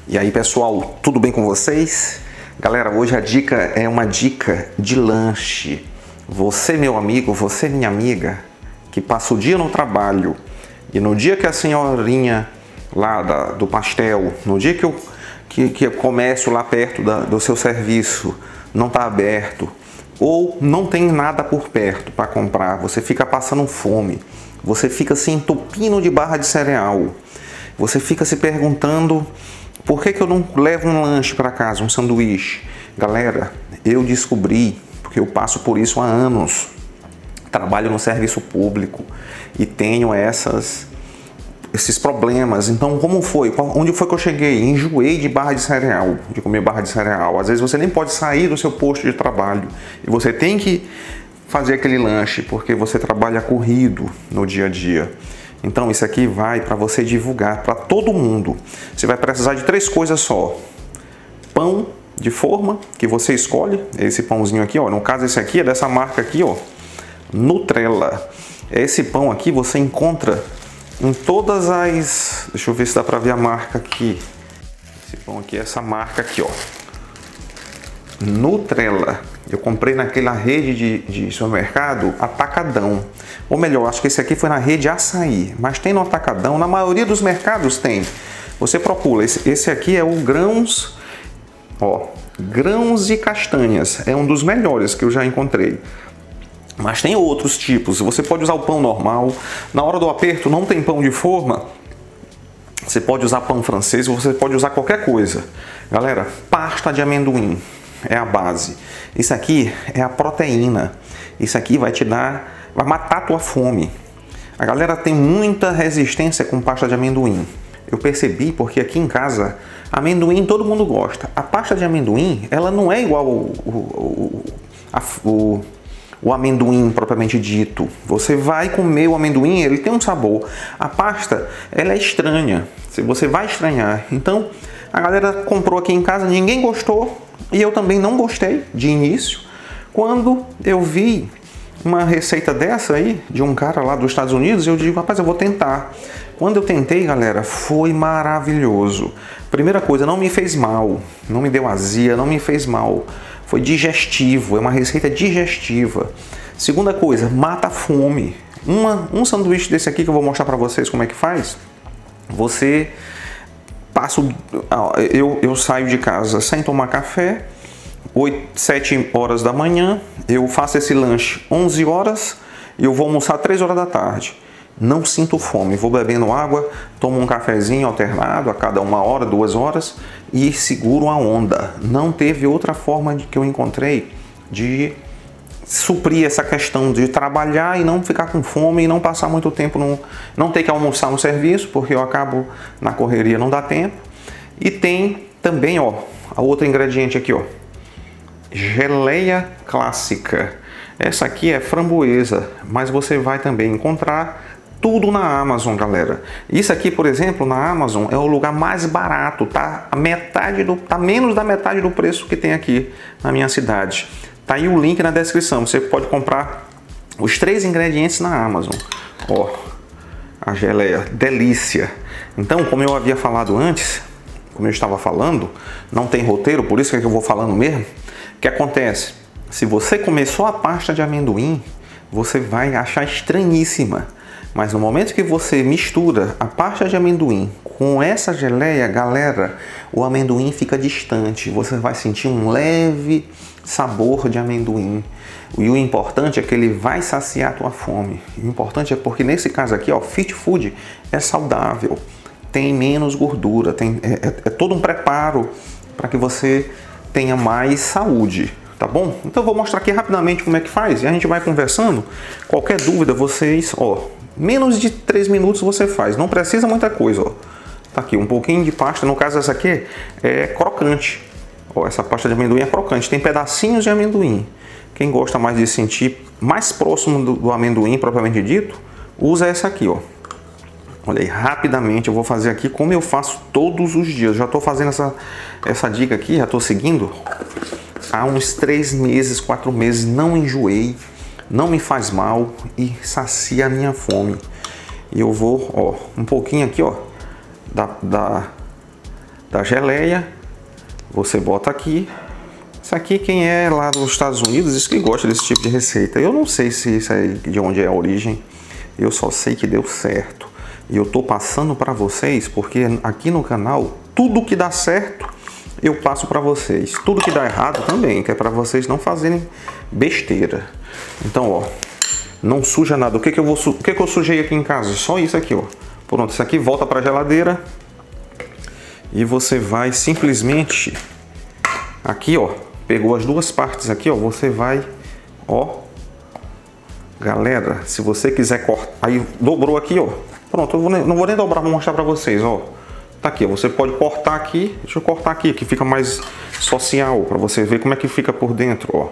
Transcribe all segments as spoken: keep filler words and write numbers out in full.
E aí pessoal, tudo bem com vocês? Galera, hoje a dica é uma dica de lanche. Você, meu amigo, você, minha amiga, que passa o dia no trabalho e no dia que a senhorinha lá da, do pastel, no dia que, eu, que, que o comércio lá perto da, do seu serviço não está aberto ou não tem nada por perto para comprar, você fica passando fome, você fica se entupindo de barra de cereal, você fica se perguntando por que que eu não levo um lanche para casa, um sanduíche? Galera, eu descobri, porque eu passo por isso há anos, trabalho no serviço público e tenho essas, esses problemas. Então, como foi? Onde foi que eu cheguei? Enjoei de barra de cereal, de comer barra de cereal. Às vezes você nem pode sair do seu posto de trabalho e você tem que fazer aquele lanche porque você trabalha corrido no dia a dia. Então isso aqui vai para você divulgar para todo mundo. Você vai precisar de três coisas só. Pão de forma, que você escolhe, esse pãozinho aqui, ó. No caso esse aqui é dessa marca aqui, ó, Nutrela. Esse pão aqui você encontra em todas as... Deixa eu ver se dá para ver a marca aqui. Esse pão aqui é essa marca aqui, ó, Nutrela. Eu comprei naquela rede de, de supermercado Atacadão. Ou melhor, acho que esse aqui foi na rede Açaí. Mas tem no Atacadão, na maioria dos mercados tem. Você procura, esse, esse aqui é o grãos, ó, grãos e castanhas. É um dos melhores que eu já encontrei. Mas tem outros tipos. Você pode usar o pão normal. Na hora do aperto não tem pão de forma. Você pode usar pão francês, você pode usar qualquer coisa. Galera, pasta de amendoim é a base. Isso aqui é a proteína. Isso aqui vai te dar, vai matar a tua fome. A galera tem muita resistência com pasta de amendoim. Eu percebi porque aqui em casa, amendoim todo mundo gosta. A pasta de amendoim, ela não é igual o, o, o, a, o, o amendoim propriamente dito. Você vai comer o amendoim, ele tem um sabor. A pasta, ela é estranha. Você vai estranhar. Então, a galera comprou aqui em casa, ninguém gostou. E eu também não gostei de início. Quando eu vi uma receita dessa aí, de um cara lá dos Estados Unidos, eu digo, rapaz, eu vou tentar. Quando eu tentei, galera, foi maravilhoso. Primeira coisa, não me fez mal, não me deu azia, não me fez mal. Foi digestivo, é uma receita digestiva. Segunda coisa, mata a fome. Uma, um sanduíche desse aqui que eu vou mostrar pra vocês como é que faz. Você... Passo, eu, eu saio de casa sem tomar café, oito, sete horas da manhã, eu faço esse lanche onze horas e eu vou almoçar três horas da tarde. Não sinto fome, vou bebendo água, tomo um cafezinho alternado a cada uma hora, duas horas e seguro a onda. Não teve outra forma de que eu encontrei de suprir essa questão de trabalhar e não ficar com fome e não passar muito tempo, no, não ter que almoçar no serviço, porque eu acabo na correria, não dá tempo. E tem também, ó, a outro ingrediente aqui, ó, geleia clássica. Essa aqui é framboesa, mas você vai também encontrar tudo na Amazon, galera. Isso aqui, por exemplo, na Amazon é o lugar mais barato, tá? A metade do, tá menos da metade do preço que tem aqui na minha cidade. Tá aí o link na descrição, você pode comprar os três ingredientes na Amazon. Ó, a geleia, delícia. Então, como eu havia falado antes, como eu estava falando, não tem roteiro, por isso que eu vou falando mesmo. O que acontece? Se você comer só a pasta de amendoim, você vai achar estranhíssima. Mas no momento que você mistura a pasta de amendoim com essa geleia, galera, o amendoim fica distante. Você vai sentir um leve sabor de amendoim. E o importante é que ele vai saciar a tua fome. O importante é porque nesse caso aqui, ó, Fit Food é saudável, tem menos gordura, tem, é, é, é todo um preparo para que você tenha mais saúde. Tá bom? Então eu vou mostrar aqui rapidamente como é que faz e a gente vai conversando. Qualquer dúvida, vocês, ó, menos de três minutos você faz, não precisa muita coisa, ó. Tá aqui um pouquinho de pasta, no caso essa aqui é crocante. Ó, essa pasta de amendoim é crocante, tem pedacinhos de amendoim. Quem gosta mais de sentir mais próximo do, do amendoim propriamente dito, usa essa aqui, ó. Olha aí, rapidamente eu vou fazer aqui como eu faço todos os dias. Já tô fazendo essa, essa dica aqui, já tô seguindo há uns três meses, quatro meses, não enjoei, não me faz mal e sacia a minha fome. E eu vou, ó, um pouquinho aqui, ó, da, da, da geleia, você bota aqui. Isso aqui, quem é lá dos Estados Unidos, diz que gosta desse tipo de receita. Eu não sei se isso aí de onde é a origem, eu só sei que deu certo. E eu tô passando para vocês porque aqui no canal, tudo que dá certo, eu passo para vocês. Tudo que dá errado também, que é para vocês não fazerem besteira. Então, ó, não suja nada. O que que eu vou, o que que eu sujei aqui em casa? Só isso aqui, ó. Pronto, isso aqui volta para a geladeira. E você vai simplesmente aqui, ó, pegou as duas partes aqui, ó, você vai, ó, galera, se você quiser cortar, aí dobrou aqui, ó, pronto, eu vou, não vou nem dobrar, vou mostrar pra vocês, ó, tá aqui, ó, você pode cortar aqui, deixa eu cortar aqui, que fica mais social, pra você ver como é que fica por dentro, ó,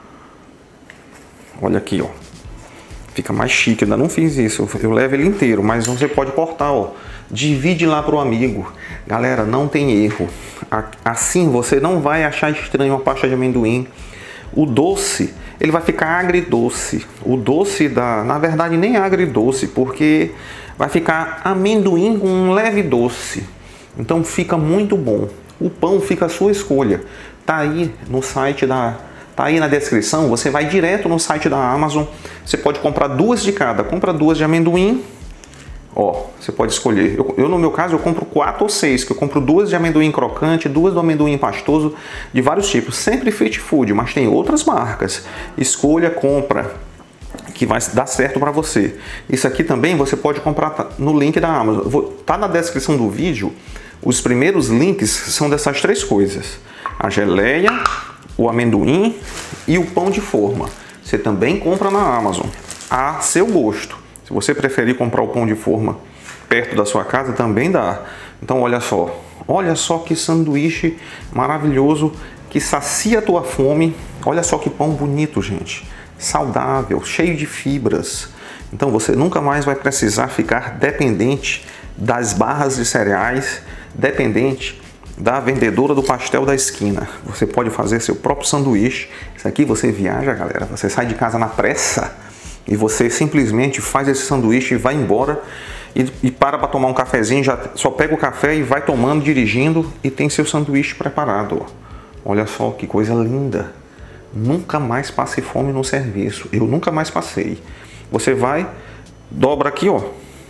olha aqui, ó, fica mais chique, ainda não fiz isso, eu, eu levo ele inteiro, mas você pode cortar, ó, divide lá pro amigo, galera, não tem erro, assim você não vai achar estranho uma pasta de amendoim. O doce, ele vai ficar agridoce. O doce da, na verdade, nem agridoce, porque vai ficar amendoim com um leve doce. Então fica muito bom. O pão fica a sua escolha. Tá aí no site da, tá aí na descrição. Você vai direto no site da Amazon. Você pode comprar duas de cada. Compra duas de amendoim. Ó, você pode escolher. Eu, eu, no meu caso, eu compro quatro ou seis, que eu compro duas de amendoim crocante, duas do amendoim pastoso, de vários tipos. Sempre Fit Food, mas tem outras marcas. Escolha, compra, que vai dar certo para você. Isso aqui também você pode comprar no link da Amazon. Vou, tá na descrição do vídeo. Os primeiros links são dessas três coisas. A geleia, o amendoim e o pão de forma. Você também compra na Amazon, a seu gosto. Se você preferir comprar o pão de forma perto da sua casa, também dá. Então olha só, olha só que sanduíche maravilhoso, que sacia a tua fome. Olha só que pão bonito, gente. Saudável, cheio de fibras. Então você nunca mais vai precisar ficar dependente das barras de cereais, dependente da vendedora do pastel da esquina. Você pode fazer seu próprio sanduíche. Isso aqui você viaja, galera. Você sai de casa na pressa e você simplesmente faz esse sanduíche e vai embora e, e para para tomar um cafezinho, já só pega o café e vai tomando, dirigindo e tem seu sanduíche preparado. Ó. Olha só que coisa linda. Nunca mais passe fome no serviço. Eu nunca mais passei. Você vai, dobra aqui, ó.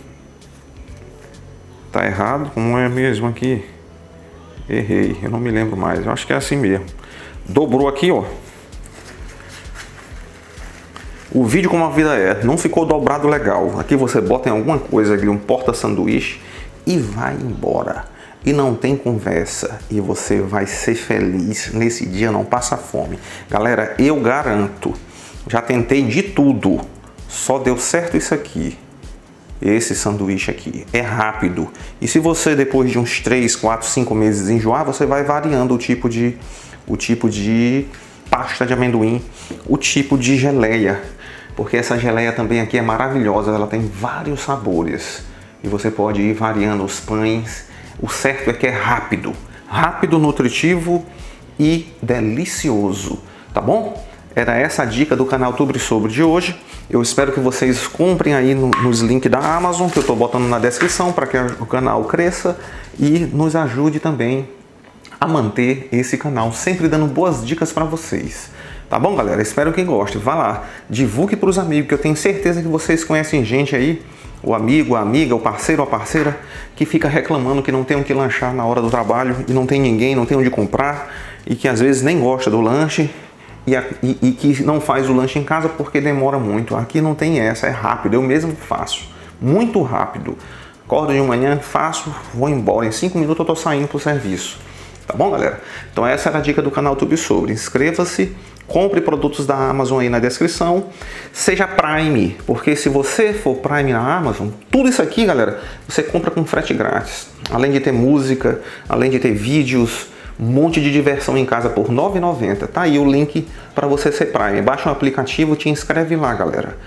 Tá errado? Como é mesmo aqui? Errei, eu não me lembro mais. Eu acho que é assim mesmo. Dobrou aqui, ó. O vídeo como a vida é, não ficou dobrado legal. Aqui você bota em alguma coisa ali, um porta-sanduíche e vai embora. E não tem conversa. E você vai ser feliz. Nesse dia não passa fome. Galera, eu garanto. Já tentei de tudo. Só deu certo isso aqui. Esse sanduíche aqui. É rápido. E se você depois de uns três, quatro, cinco meses enjoar, você vai variando o tipo de, o tipo de pasta de amendoim. O tipo de geleia. Porque essa geleia também aqui é maravilhosa, ela tem vários sabores. E você pode ir variando os pães. O certo é que é rápido. Rápido, nutritivo e delicioso. Tá bom? Era essa a dica do canal Tubre Sobre de hoje. Eu espero que vocês comprem aí no, nos links da Amazon, que eu estou botando na descrição, para que o canal cresça e nos ajude também a manter esse canal, sempre dando boas dicas para vocês. Tá bom, galera? Espero que gostem. Vá lá, divulgue para os amigos, que eu tenho certeza que vocês conhecem gente aí, o amigo, a amiga, o parceiro, a parceira, que fica reclamando que não tem o que lanchar na hora do trabalho e não tem ninguém, não tem onde comprar e que às vezes nem gosta do lanche e, a, e, e que não faz o lanche em casa porque demora muito. Aqui não tem essa, é rápido, eu mesmo faço, muito rápido. Acordo de manhã, faço, vou embora, em cinco minutos eu tô saindo pro serviço. Tá bom, galera? Então essa era a dica do canal Tubre Sobre. Inscreva-se, compre produtos da Amazon aí na descrição. Seja Prime, porque se você for Prime na Amazon, tudo isso aqui, galera, você compra com frete grátis. Além de ter música, além de ter vídeos, um monte de diversão em casa por nove reais e noventa centavos. Tá aí o link para você ser Prime. Baixa um aplicativo, te inscreve lá, galera.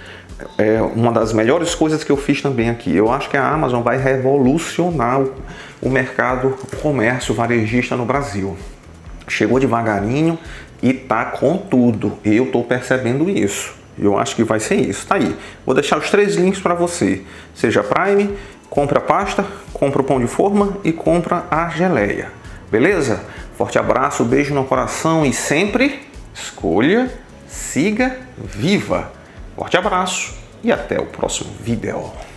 É uma das melhores coisas que eu fiz também aqui. Eu acho que a Amazon vai revolucionar o, o mercado, o comércio varejista no Brasil. Chegou devagarinho e tá com tudo. Eu tô percebendo isso. Eu acho que vai ser isso. Tá aí. Vou deixar os três links para você. Seja Prime, compra a pasta, compra o pão de forma e compra a geleia. Beleza? Forte abraço, beijo no coração e sempre escolha, siga, viva. Forte abraço e até o próximo vídeo.